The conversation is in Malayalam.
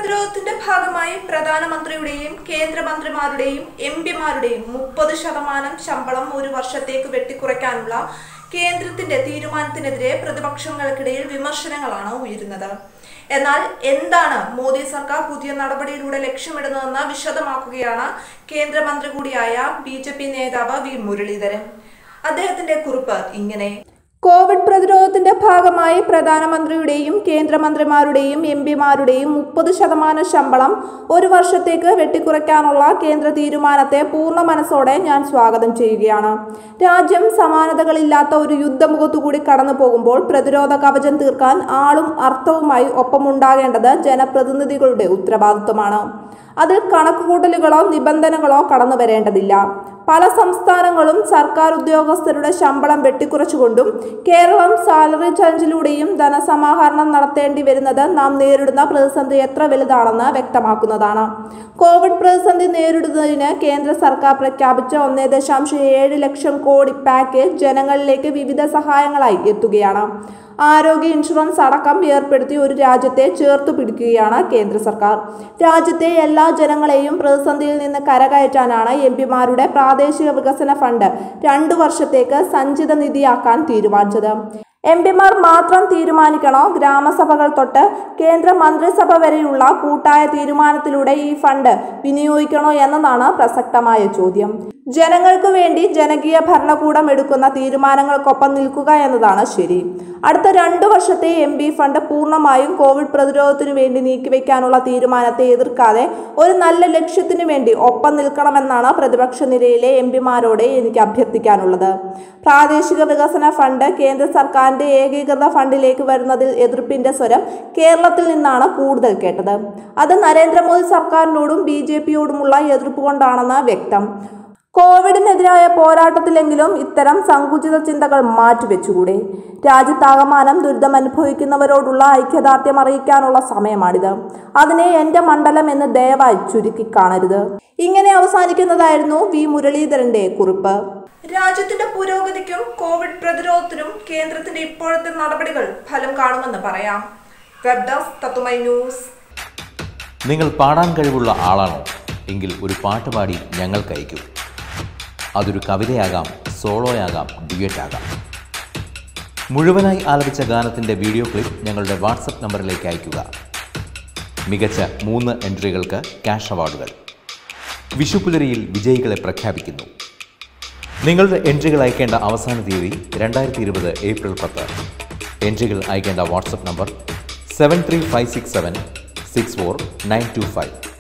പ്രതിരോധത്തിന്റെ ഭാഗമായി പ്രധാനമന്ത്രിയുടെയും കേന്ദ്രമന്ത്രിമാരുടെയും എംപിമാരുടെയും 30% ശമ്പളം ഒരു വർഷത്തേക്ക് വെട്ടിക്കുറയ്ക്കാനുള്ള കേന്ദ്രത്തിന്റെ തീരുമാനത്തിനെതിരെ പ്രതിപക്ഷങ്ങൾക്കിടയിൽ വിമർശനങ്ങളാണ് ഉയരുന്നത്. എന്നാൽ എന്താണ് മോദി സർക്കാർ പുതിയ നടപടിയിലൂടെ ലക്ഷ്യമിടുന്നതെന്ന് വിശദമാക്കുകയാണ് കേന്ദ്രമന്ത്രി കൂടിയായ ബിജെപി നേതാവ് വി മുരളീധരൻ. അദ്ദേഹത്തിന്റെ കുറിപ്പ് ഇങ്ങനെ: കോവിഡ് പ്രതിരോധത്തിന്റെ ഭാഗമായി പ്രധാനമന്ത്രിയുടെയും കേന്ദ്രമന്ത്രിമാരുടെയും എംപിമാരുടെയും 30% ശമ്പളം ഒരു വർഷത്തേക്ക് വെട്ടിക്കുറയ്ക്കാനുള്ള കേന്ദ്ര തീരുമാനത്തെ പൂർണ്ണ മനസ്സോടെ ഞാൻ സ്വാഗതം ചെയ്യുകയാണ്. രാജ്യം സമാനതകളില്ലാത്ത ഒരു യുദ്ധമുഖത്തുകൂടി കടന്നു പോകുമ്പോൾ പ്രതിരോധ കവചം തീർക്കാൻ ആളും അർത്ഥവുമായി ഒപ്പമുണ്ടാകേണ്ടത് ജനപ്രതിനിധികളുടെ ഉത്തരവാദിത്വമാണ്. അതിൽ കണക്കുകൂട്ടലുകളോ നിബന്ധനകളോ കടന്നു വരേണ്ടതില്ല. പല സംസ്ഥാനങ്ങളും സർക്കാർ ഉദ്യോഗസ്ഥരുടെ ശമ്പളം വെട്ടിക്കുറച്ചുകൊണ്ടും കേരളം സാലറി ചലഞ്ചിലൂടെയും ധനസമാഹരണം നടത്തേണ്ടി വരുന്നത് നാം നേരിടുന്ന പ്രതിസന്ധി എത്ര വലുതാണെന്ന് വ്യക്തമാക്കുന്നതാണ്. കോവിഡ് പ്രതിസന്ധി നേരിടുന്നതിന് കേന്ദ്ര സർക്കാർ പ്രഖ്യാപിച്ച 1.7 ലക്ഷം കോടി പാക്കേജ് ജനങ്ങളിലേക്ക് വിവിധ സഹായങ്ങളായി എത്തുകയാണ്. ആരോഗ്യ ഇൻഷുറൻസ് അടക്കം ഏർപ്പെടുത്തി ഒരു രാജ്യത്തെ ചേർത്തു പിടിക്കുകയാണ് കേന്ദ്ര സർക്കാർ. രാജ്യത്തെ എല്ലാ ജനങ്ങളെയും പ്രതിസന്ധിയിൽ നിന്ന് കരകയറ്റാനാണ് എംപിമാരുടെ പ്രാദേശിക വികസന ഫണ്ട് 2 വർഷത്തേക്ക് സഞ്ചിത നിധിയാക്കാൻ തീരുമാനിച്ചത്. എംപിമാർ മാത്രം തീരുമാനിക്കണോ, ഗ്രാമസഭകൾ തൊട്ട് കേന്ദ്ര മന്ത്രിസഭ വരെയുള്ള കൂട്ടായ തീരുമാനത്തിലൂടെ ഈ ഫണ്ട് വിനിയോഗിക്കണോ എന്നതാണ് പ്രസക്തമായ ചോദ്യം. ജനങ്ങൾക്ക് വേണ്ടി ജനകീയ ഭരണകൂടം എടുക്കുന്ന തീരുമാനങ്ങൾക്കൊപ്പം നിൽക്കുക എന്നതാണ് ശരി. അടുത്ത 2 വർഷത്തെ എംപി ഫണ്ട് പൂർണ്ണമായും കോവിഡ് പ്രതിരോധത്തിനു വേണ്ടി നീക്കിവെക്കാനുള്ള തീരുമാനത്തെ എതിർക്കാതെ ഒരു നല്ല ലക്ഷ്യത്തിനു വേണ്ടി ഒപ്പം നിൽക്കണമെന്നാണ് പ്രതിപക്ഷ നിരയിലെ എംപിമാരോട് എനിക്ക് അഭ്യർത്ഥിക്കാനുള്ളത്. പ്രാദേശിക വികസന ഫണ്ട് കേന്ദ്ര സർക്കാരിന്റെ ഏകീകൃത ഫണ്ടിലേക്ക് വരുന്നതിൽ എതിർപ്പിന്റെ സ്വരം കേരളത്തിൽ നിന്നാണ് കൂടുതൽ കേട്ടത്. അത് നരേന്ദ്രമോദി സർക്കാരിനോടും ബിജെപിയോടുമുള്ള എതിർപ്പ് കൊണ്ടാണെന്ന് വ്യക്തം. കോവിഡിനെതിരായ പോരാട്ടത്തിലെങ്കിലും ഇത്തരം സങ്കുചിത ചിന്തകൾ മാറ്റിവെച്ചുകൂടെ? രാജ്യത്താകമാനം ദുരിതമനുഭവിക്കുന്നവരോടുള്ള ഐക്യദാർഢ്യം അറിയിക്കാനുള്ള സമയമാണിത്. അതിനെ എന്റെ മണ്ഡലം എന്ന് ദയവായി ചുരുക്കി കാണരുത്. ഇങ്ങനെ അവസാനിക്കുന്നതായിരുന്നു വി മുരളീധരന്റെ കുറിപ്പ്. രാജ്യത്തിന്റെ പുരോഗതിക്കും കോവിഡ് പ്രതിരോധത്തിനും കേന്ദ്രത്തിന്റെ ഇപ്പോഴത്തെ നടപടികൾ ഫലം കാണുമെന്ന് പറയാം. വെബ് ഡെസ്ക് തത്തുമൈ ന്യൂസ്. നിങ്ങൾ പാടാൻ കഴിവുള്ള ആളാണോ എങ്കിൽ ഒരു പാട്ട് പാടി ഞങ്ങൾക്ക് അയക്കൂ. അതൊരു കവിതയാകാം, സോളോയാകാം, ഡ്യുയറ്റാകാം. മുഴുവനായി ആലപിച്ച ഗാനത്തിൻ്റെ വീഡിയോ ക്ലിപ്പ് ഞങ്ങളുടെ വാട്സപ്പ് നമ്പറിലേക്ക് അയയ്ക്കുക. മികച്ച 3 എൻട്രികൾക്ക് ക്യാഷ് അവാർഡുകൾ. വിഷുപ്പുലരിയിൽ വിജയികളെ പ്രഖ്യാപിക്കുന്നു. നിങ്ങളുടെ എൻട്രികൾ അയക്കേണ്ട അവസാന തീയതി 2020 ഏപ്രിൽ 10. എൻട്രികൾ അയക്കേണ്ട വാട്സപ്പ് നമ്പർ 73567 64925.